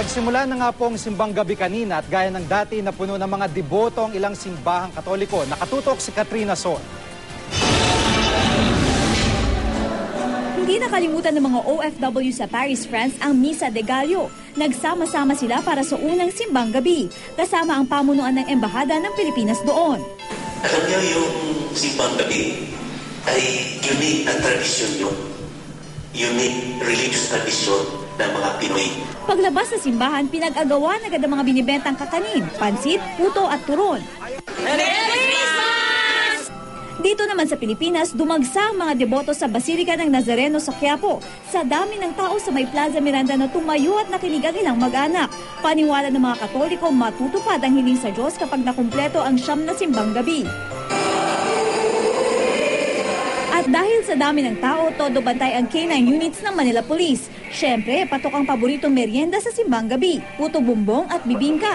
Nagsimula na nga po ang simbang gabi kanina at gaya ng dati na puno ng mga deboto ang ilang simbahang Katoliko. Nakatutok si Katrina Son. Hindi nakalimutan ng mga OFW sa Paris, France ang Misa de Gallo. Nagsama-sama sila para sa unang simbang gabi, kasama ang pamunuan ng Embahada ng Pilipinas doon. Alam niyo, yung simbang gabi ay unique na tradisyon yun. Unique religious tradition ng mga Pinoy. Paglabas sa simbahan, pinag-agawan agad ang mga binibentang kakanin, pansit, puto at turon. Dito naman sa Pilipinas, dumagsa ang mga deboto sa Basilika ng Nazareno sa Quiapo. Sa dami ng tao sa may Plaza Miranda na tumayo at nakinig ang ilang mag-anak. Paniwala ng mga Katoliko, matutupad ang hiling sa Diyos kapag nakumpleto ang 9 na simbang gabi. At dahil sa dami ng tao, todo bantay ang K9 units ng Manila Police. Siyempre, patok ang paboritong merienda sa simbang gabi, puto bumbong at bibingka.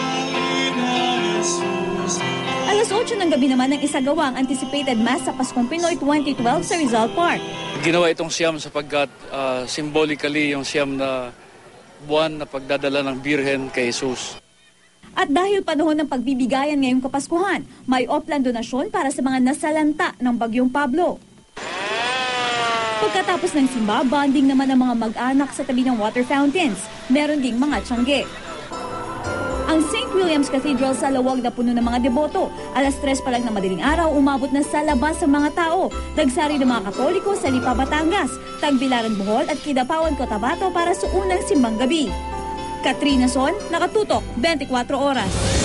Alas 8 ng gabi naman ang isagawa ang anticipated Mass sa Paskong Pinoy 2012 sa Rizal Park. Ginawa itong siyam sapagkat symbolically yung siyam na buwan na pagdadala ng Birhen kay Jesus. At dahil panahon ng pagbibigayan ngayong Kapaskuhan, may offline donasyon para sa mga nasalanta ng Bagyong Pablo. Pagkatapos ng simba, bonding naman ang mga mag-anak sa tabi ng water fountains. Meron ding mga tiyangge. Ang St. William's Cathedral sa lawag na puno ng mga deboto. Alas 3 pa lang na madaling araw, umabot na sa labas ang mga tao. Nagsari ng mga Katoliko sa Lipa, Batangas, Tagbilaran, Bohol at Kidapawan, Cotabato para sa unang simbang gabi. Katrina Son, nakatutok, 24 oras.